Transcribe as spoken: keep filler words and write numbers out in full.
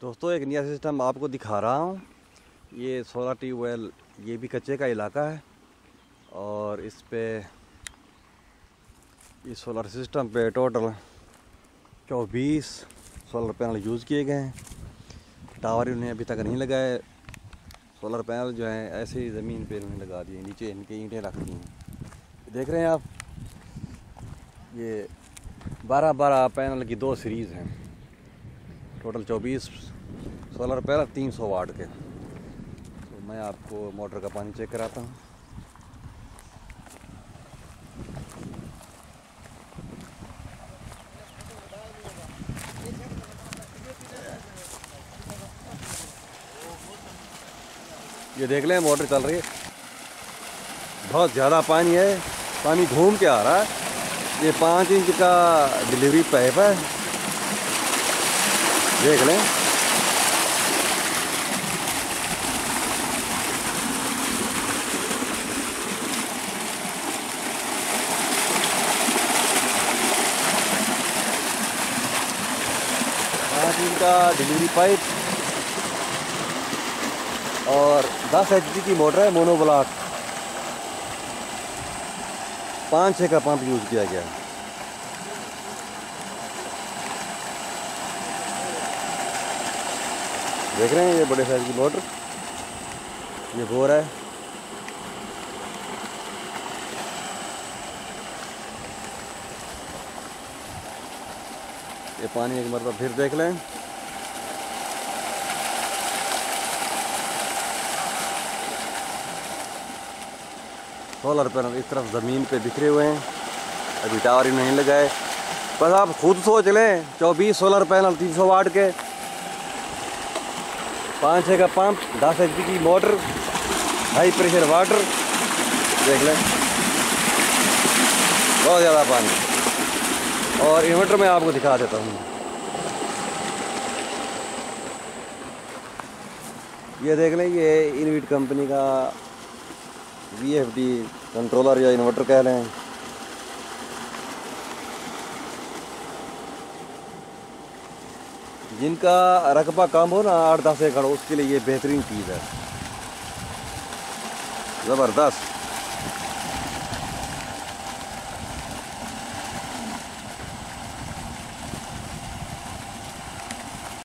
दोस्तों एक नया सिस्टम आपको दिखा रहा हूँ। ये सोलर ट्यूबवेल, ये भी कच्चे का इलाका है और इस पे इस सोलर सिस्टम पे टोटल चौबीस सोलर पैनल यूज़ किए गए हैं। टावर उन्हें अभी तक नहीं लगाए। सोलर पैनल जो है ऐसे ही ज़मीन पे उन्हें लगा दिए, नीचे इनके ईंटें रख दी हैं। देख रहे हैं आप, ये बारह बारह पैनल की दो सीरीज़ हैं। टोटल चौबीस सोलर पैनल तीन सौ वाट के। तो मैं आपको मोटर का पानी चेक कराता हूँ। ये देख लें, मोटर चल रही है, बहुत ज़्यादा पानी है, पानी घूम के आ रहा है। ये पाँच इंच का डिलीवरी पाइप है, देख लें। पाँच इंच का डिलीवरी पाइप और दस एच पी की मोटर है, मोनो ब्लॉक। पाँच छः का पंप यूज़ किया गया है। देख रहे हैं, ये बड़े साइज की मोटर, ये बोर है। ये पानी एक मरतबा फिर देख लें। सोलर पैनल इस तरफ ज़मीन पे बिखरे हुए हैं, अभी टावर ही नहीं लगाए। बस आप खुद सोच लें, चौबीस सोलर पैनल तीन सौ वाट के, पाँच छः का पंप, दस एच पी की मोटर, हाई प्रेशर वाटर। देख लें, बहुत ज़्यादा पानी। और इन्वर्टर मैं आपको दिखा देता हूँ। ये देख लें, ये इनविट कंपनी का वी एफ डी कंट्रोलर या इन्वर्टर कह लें। जिनका रकबा कम हो ना, आठ दस एकड़, उसके लिए ये बेहतरीन चीज़ है, ज़बरदस्त।